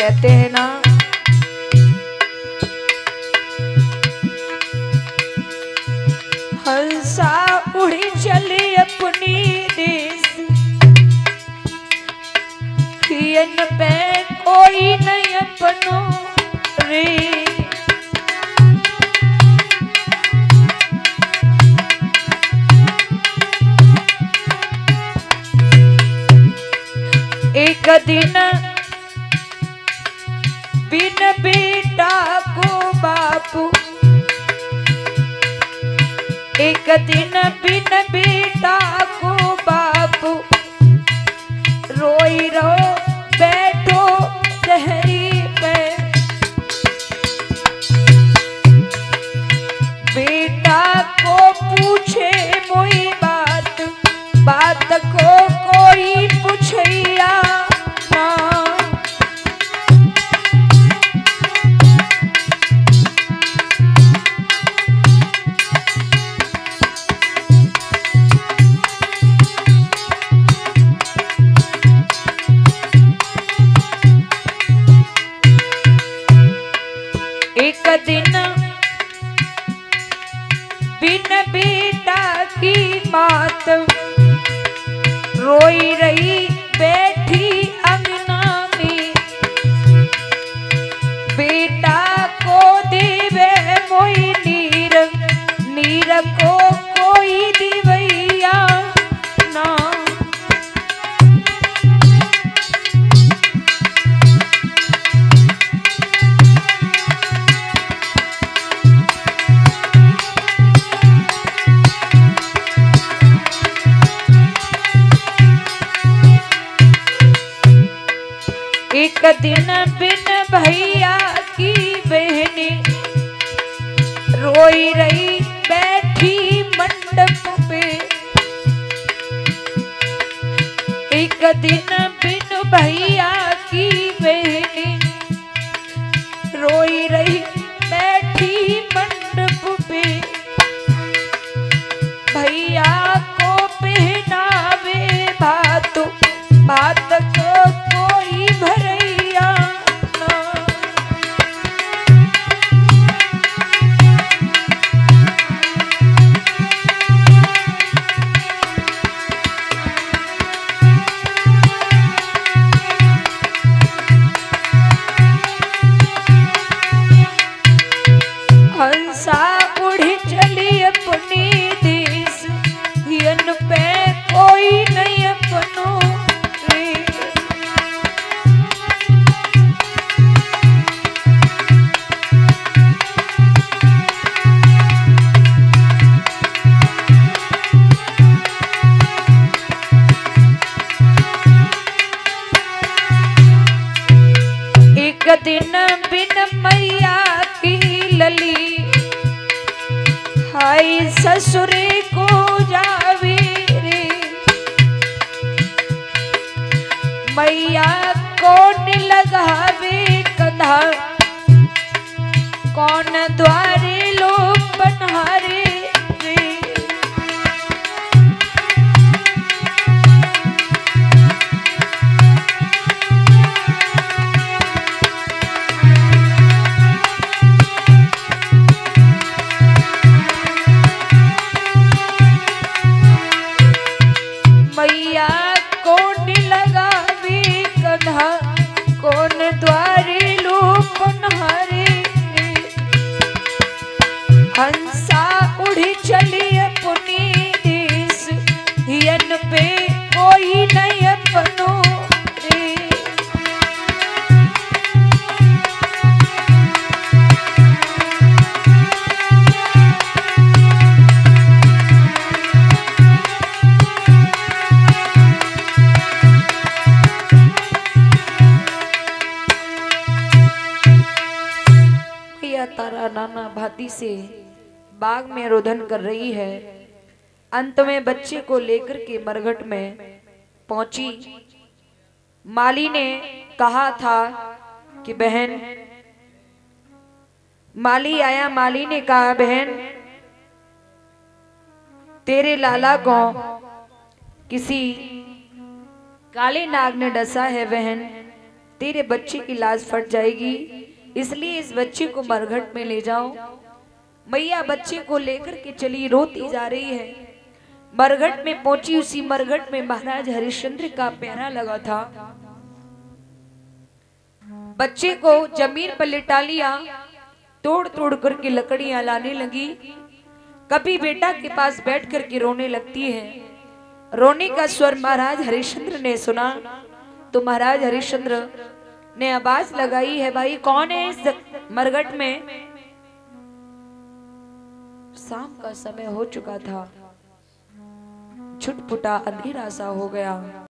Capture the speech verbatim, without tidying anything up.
कहते हैं ना, हंसा उड़ी चली अपनी देश, हियन पे कोई नहीं अपनो रे। एक दिन बिन बेटा को बापू, एक दिन बिन बेटा को बापू, रोई रो बैठो दहरी पे। बेटा को पूछे मोई बात, बात को कोई पूछैया ना। एक दिन बिन बेटा की बात, रोई रही बैठी अंगना में। बेटा को देवे मोई नीर, नीर को कोई दिवैया ना। एक दिन बिन भैया की बहनी, रोई रही बैठी मंडप पे। एक दिन बिन भैया की बहनी, रोई रही बैठी मंडप पे। भैया को पहनावे भात, भात को कोई भरैया ना। हंसा उड़ी चली अपनी देश, हियन पे कोई नहीं अपनो रे। एक दिन बिन मैया की लली, हाय ससुरे को जावे रे। मैया कौन लगावे कंधा, कौन द्वारे लोग बनहारे रे। मैया कौन लगावे कंधा, कौन द्वारे लोग बनहारे रे। हंसा उड़ी चली अपनी देश, हियन पे कोई नहीं अपनो रे। तारा नाना भांति से बाग में रोदन कर रही है। अंत में बच्चे को लेकर के मरघट में पहुंची। माली ने कहा था कि बहन, माली आया। माली ने कहा बहन, तेरे लाला को किसी काले नाग ने डसा है बहन, तेरे बच्चे की लाज फट जाएगी, इसलिए इस बच्चे को मरघट में ले जाओ। मैया बच्चे को लेकर के चली, रोती जा रही है। मरघट में पहुंची, उसी मरघट में महाराज हरिश्चंद्र का पैरा लगा था। बच्चे को जमीन पर लिटा लिया, तोड़ तोड़ करके लकड़ियां लाने लगी। कभी बेटा के पास बैठ करके रोने लगती है। रोने का स्वर महाराज हरिश्चंद्र ने सुना तो महाराज हरिश्चंद्र ने आवाज लगाई है, भाई कौन है इस मरघट में? शाम का समय हो चुका था, छुटपुटा अंधेरा सा हो गया।